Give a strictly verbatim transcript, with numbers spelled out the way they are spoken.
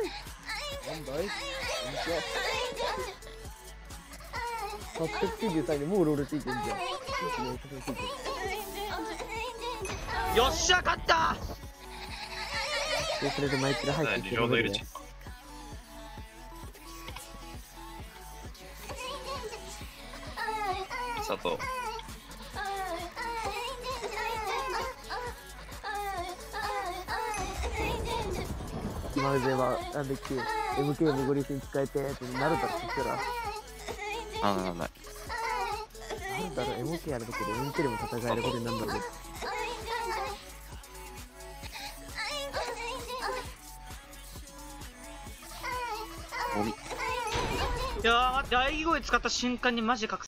なんだいはっぴゃくきゅうじゅうさんにもうロールついてんじゃん。 よっしゃ勝った。 でそれでマイクが入ってきてるので佐藤今まではなんだっけ エムケー 巡り線使えてってなるだろって言ったらあなんだなんだろう エムケー やるだけで エムケー でも戦えることになるんだろう。 いやー待って、喘ぎ声使った瞬間にマジで覚